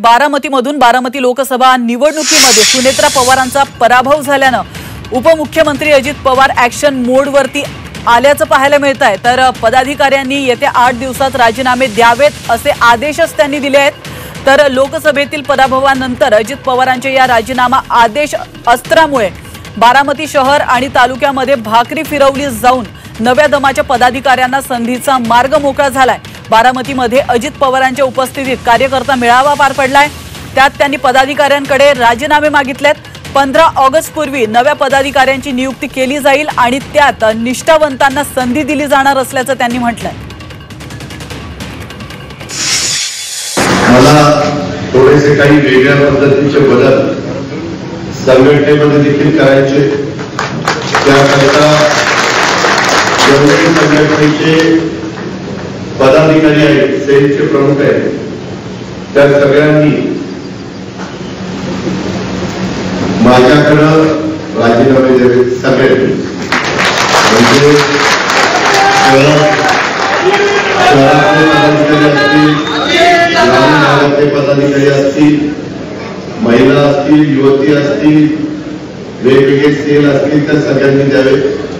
बारामतीमधून बारामती लोकसभा निवडणुकीमध्ये सुनेत्रा पवारांचा पराभव झाल्यानं उपमुख्यमंत्री अजित पवार ॲक्शन मोडवरती आल्याचं पाहायला मिळतंय। तर पदाधिकाऱ्यांनी येत्या 8 दिवसात राजीनामे द्यावेत असे आदेशच त्यांनी दिले आहेत। तर लोकसभेतील पराभवानंतर अजित पवारांच्या या राजीनामा आदेश अस्त्रामुळे बारामती शहर आणि तालुक्यामध्ये भाकरी फिरवली जाऊन नव्या दमाच्या पदाधिकाऱ्यांना संधीचा मार्ग मोकळा झालाय। बारामतीमध्ये अजित पवारांच्या उपस्थितीत कार्यकर्ता मेळावा पार पडलाय। त्यात त्यांनी पदाधिकाऱ्यांकडे राजीनामे मागितलेत। 15 ऑगस्ट पूर्वी नव्या पदाधिकाऱ्यांची नियुक्ती केली जाईल आणि त्यात निष्ठावंतांना संधी दिली जाणार असल्याचं त्यांनी म्हटलंय। मला थोडेसे काही वेगळ्या पद्धतीचे बदल संघटनेमध्ये देखील करायचे। त्याकरता जेवढे संघटनेचे पदाधिकारी आहेत, सेलचे प्रमुख आहेत, त्या सगळ्यांनी माझ्याकडे राजीनामे द्यावे। सगळ्यांनी म्हणजे शहरातले पदाधिकारी असतील, ग्रामीण भागातले पदाधिकारी असतील, महिला असतील, युवती असतील, वेगवेगळे सेल असतील, त्या सगळ्यांनी द्यावे।